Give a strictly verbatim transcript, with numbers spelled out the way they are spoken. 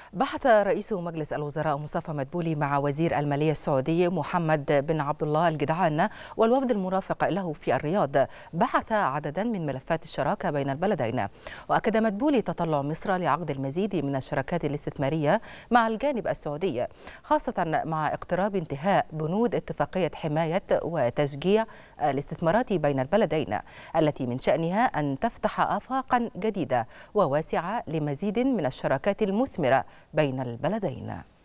بحث رئيس مجلس الوزراء مصطفى مدبولي مع وزير المالية السعودي محمد بن عبد الله الجدعان والوفد المرافق له في الرياض بحث عددا من ملفات الشراكة بين البلدين. وأكد مدبولي تطلع مصر لعقد المزيد من الشراكات الاستثمارية مع الجانب السعودي، خاصة مع اقتراب انتهاء بنود اتفاقية حماية وتشجيع الاستثمارات بين البلدين التي من شأنها أن تفتح آفاقا جديدة وواسعة لمزيد من الشراكات المثمرة بين البلدين.